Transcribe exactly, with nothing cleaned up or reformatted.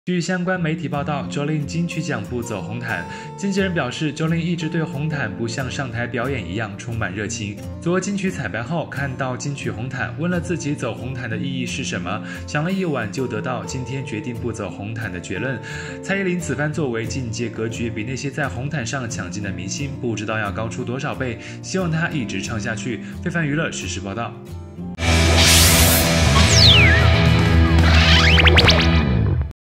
据相关媒体报道 ，Jolin 金曲奖不走红毯，经纪人表示 ，Jolin 一直对红毯不像上台表演一样充满热情。昨金曲彩排后，看到金曲红毯，问了自己走红毯的意义是什么，想了一晚就得到今天决定不走红毯的结论。蔡依林此番作为境界格局比那些在红毯上抢镜的明星不知道要高出多少倍，希望她一直唱下去。非凡娱乐实时报道。